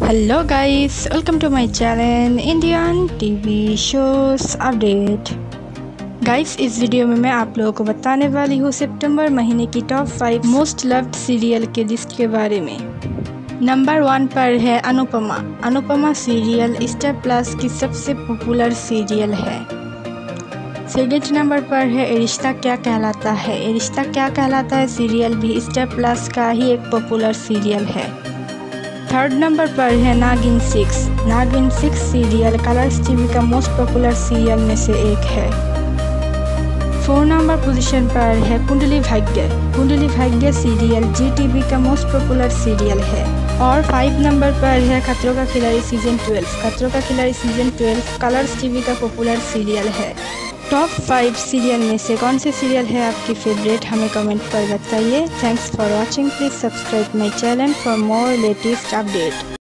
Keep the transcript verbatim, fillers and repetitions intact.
Hello guys, welcome to my channel Indian TV shows update. Guys, इस video में मैं आप लोगों को बताने वाली हूँ सितंबर महीने की top five most loved serial के लिस्ट के बारे में। नंबर वन पर है Anupamaa. Anupamaa serial Star Plus की सबसे पॉपुलर सीरियल है। सेकंड नंबर पर है ए रिश्ता क्या कहलाता है। ए रिश्ता क्या कहलाता है सीरियल भी स्टार प्लस का ही एक पॉपुलर सीरियल है। थर्ड नंबर पर है Naagin six. Naagin six serial Colors TV का मोस्ट पॉपुलर सीरियल में से एक है। फोर नंबर पोजीशन पर है कुंडली भाग्य। कुंडली भाग्य सीरियल जी टीवी का मोस्ट पॉपुलर सीरियल है। और फाइव नंबर पर है खतरों Ka Khiladi season twelve. Khatron Ka Khiladi season twelve Colors TV का पॉपुलर सीरियल है। टॉप फाइव सीरियल में से कौन से सीरियल है आपकी फेवरेट, हमें कमेंट पर बताइए। Thanks for watching. Please subscribe my channel for more latest update.